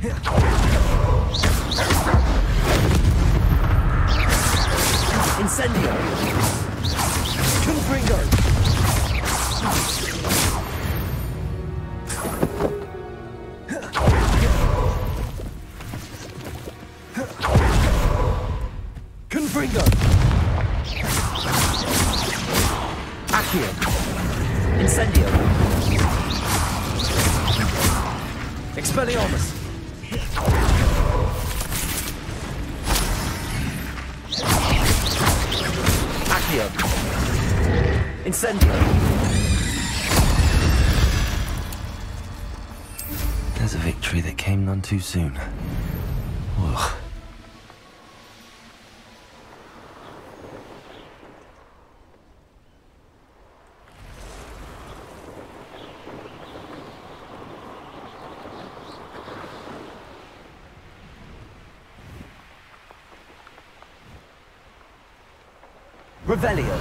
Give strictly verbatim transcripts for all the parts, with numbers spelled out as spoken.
Incendio. Confringo. Confringo. Accio. Incendio. Expelliarmus. Accio. Incendio. There's a victory that came none too soon. Ugh. Revelio.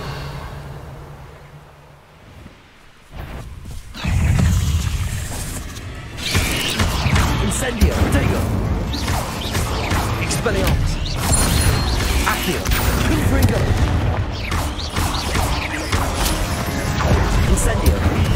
Incendio. Protego. Expelliarmus. Accio. Confringo. Incendio.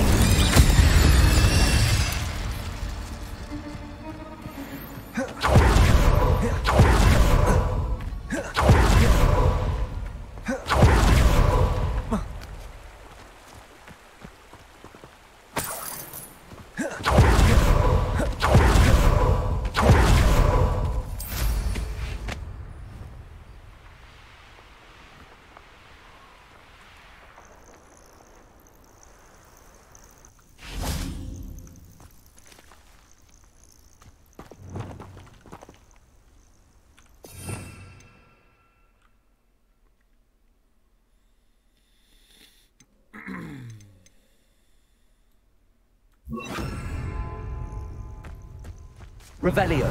Revelio.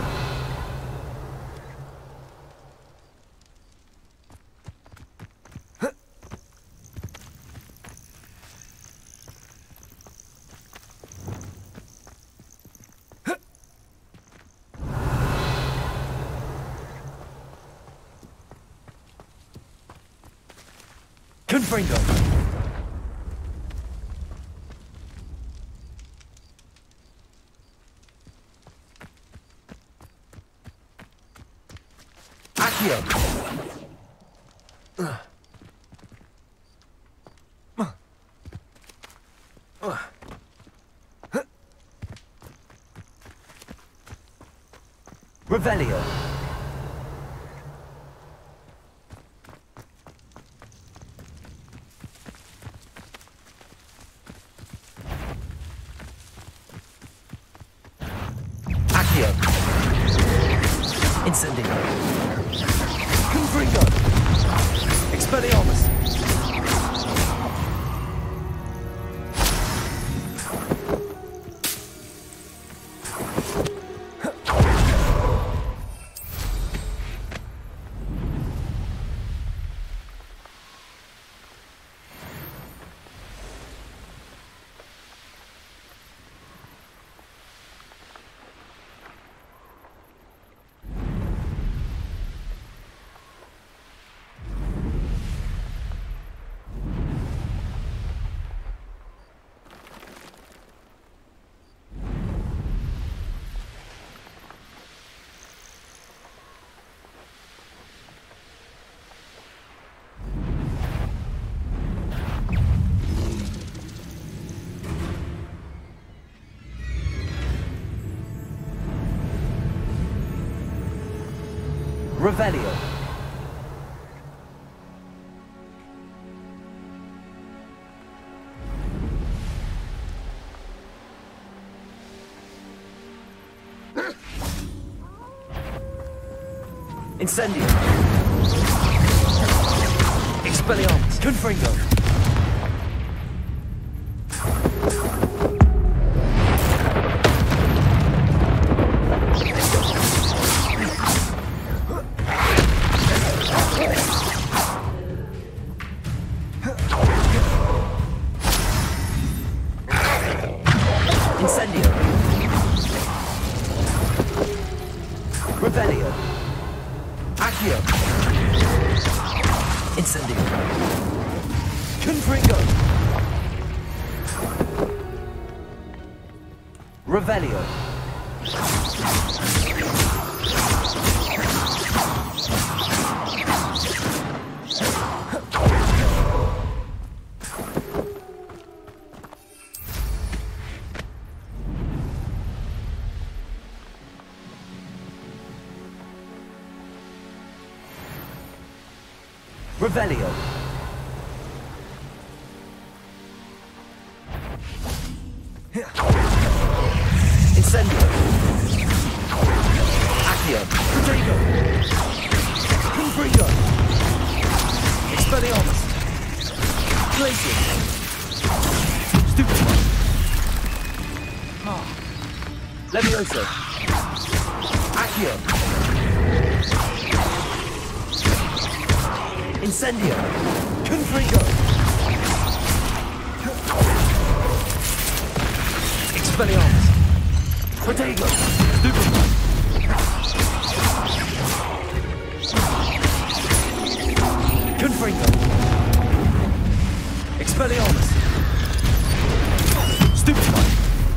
Confringo. Accio. Uh. Uh. Uh. Huh. Revelio. Accio. Incendio. Confringo. Expelliarmus. Revelio. Incendio. Expelliarmus. Confringo. Incendio. Revelio. Accio. Incendio. Confringo. Revelio. Revelio. Incendio. Accio. Protego. Confringo. Expelliarmus. Glacier. Stupefy. Ah. Levioso. Accio. Incendio. Confringo. Expelliarmus. Protego. Stupefy. Confringo. Expelliarmus. Stupefy.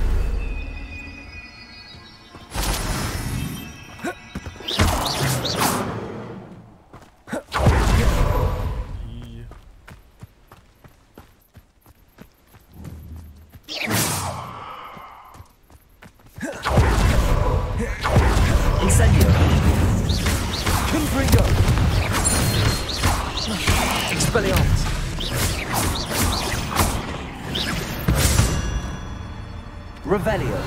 Incendio. Confringo. Expelliarmus. Revelio.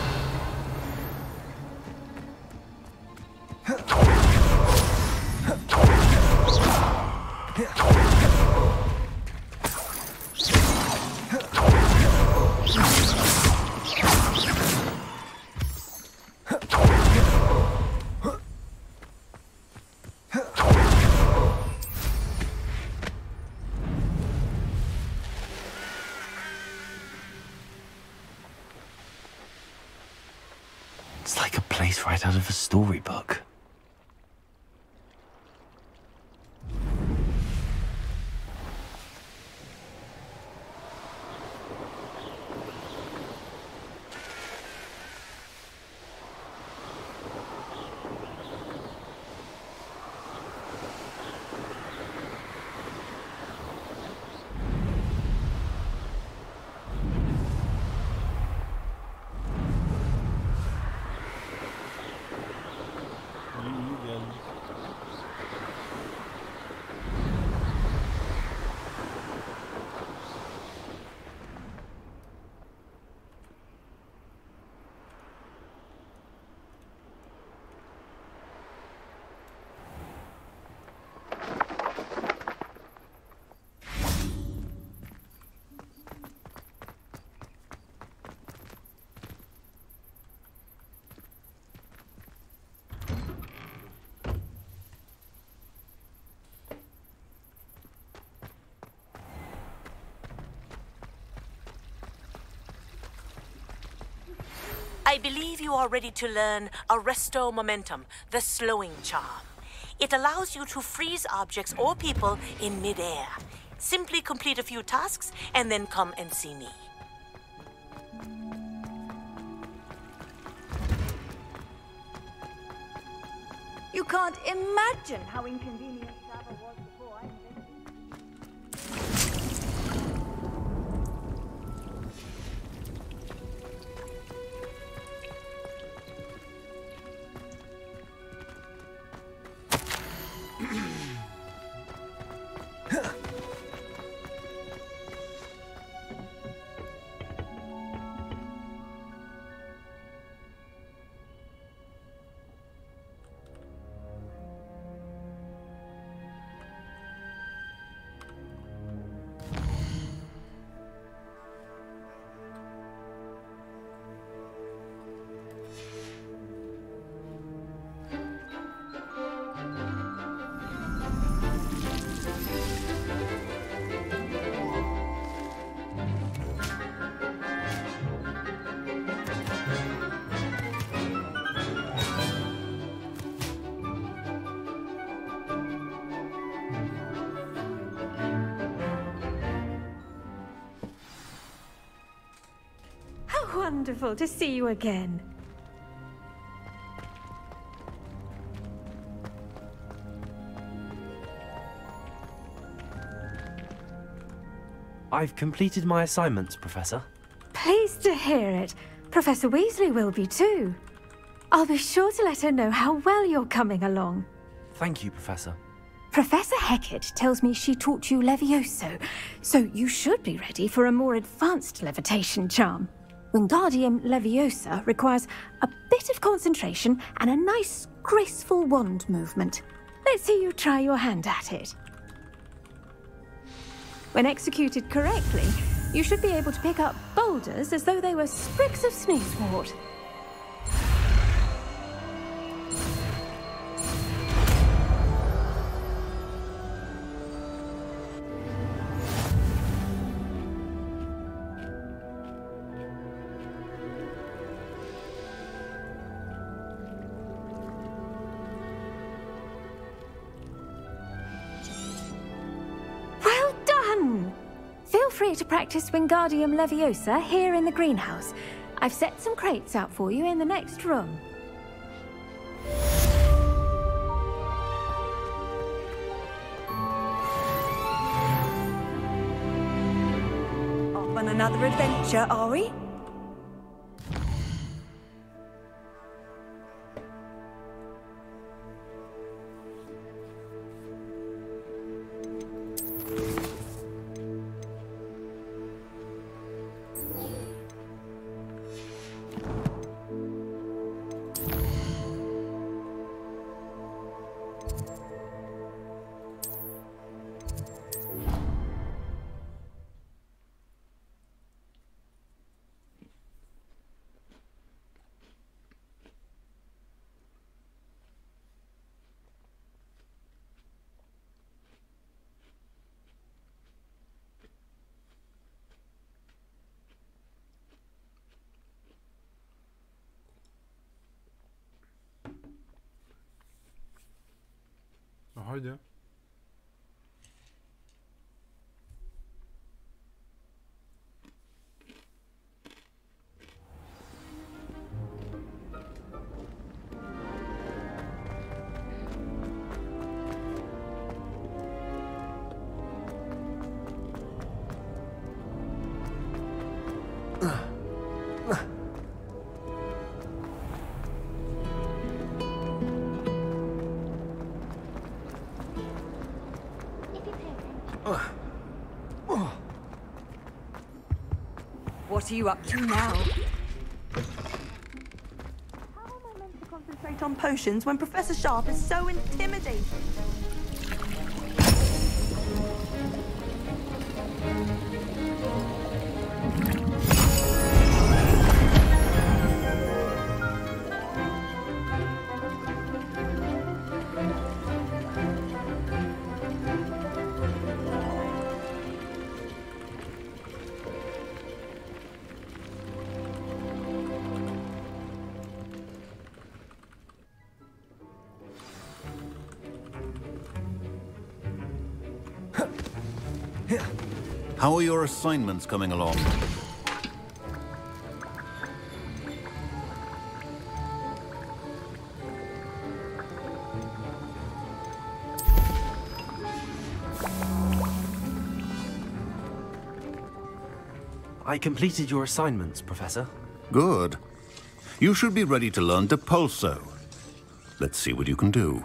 It's like a place right out of a storybook. I believe you are ready to learn Arresto Momentum, the slowing charm. It allows you to freeze objects or people in midair. Simply complete a few tasks and then come and see me. You can't imagine how inconvenient travel was before I invented it. wonderful to see you again. I've completed my assignments, Professor. Pleased to hear it. Professor Weasley will be too. I'll be sure to let her know how well you're coming along. Thank you, Professor. Professor Hecat tells me she taught you Levioso, so you should be ready for a more advanced levitation charm. Wingardium Leviosa requires a bit of concentration and a nice, graceful wand movement. Let's see you try your hand at it. When executed correctly, you should be able to pick up boulders as though they were sprigs of sneezewort. Feel free to practice Wingardium Leviosa here in the greenhouse. I've set some crates out for you in the next room. Off on another adventure, are we? Haydi. What are you up to now? How am I meant to concentrate on potions when Professor Sharp is so intimidating? How are your assignments coming along? I completed your assignments, Professor. Good. You should be ready to learn Depulso. Let's see what you can do.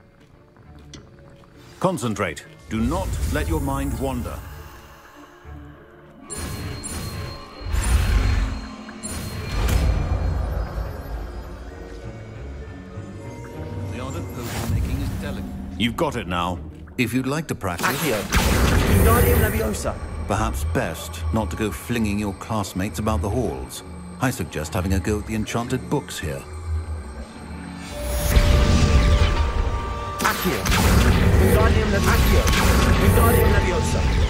Concentrate. Do not let your mind wander. The art of potion making is delicate. You've got it now. If you'd like to practice... Accio. Wingardium Leviosa. Perhaps best not to go flinging your classmates about the halls. I suggest having a go at the enchanted books here. Accio. Wingardium Leviosa. Wingardium Leviosa.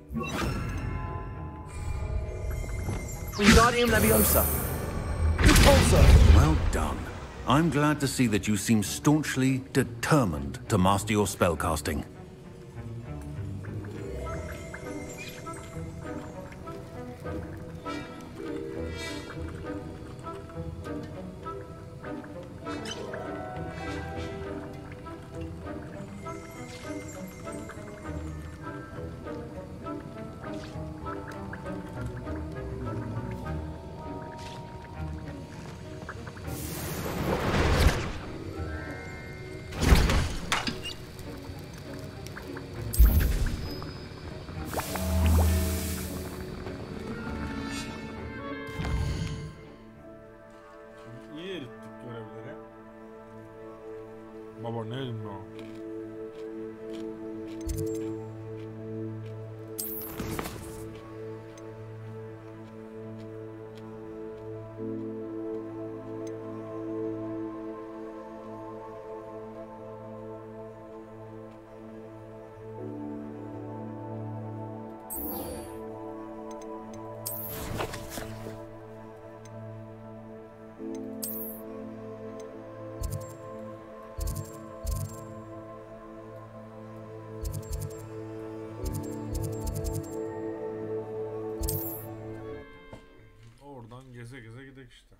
Wingardium Leviosa. repulsor. Well done. I'm glad to see that you seem staunchly determined to master your spellcasting. İyi erittik görevleri. Baba ne elimde o? Oradan geze geze gidek işte.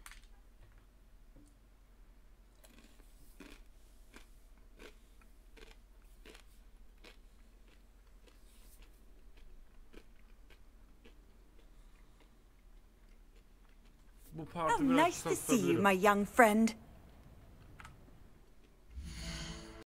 Bu How parti biraz nice to see you, kısaltabilirim. my young friend.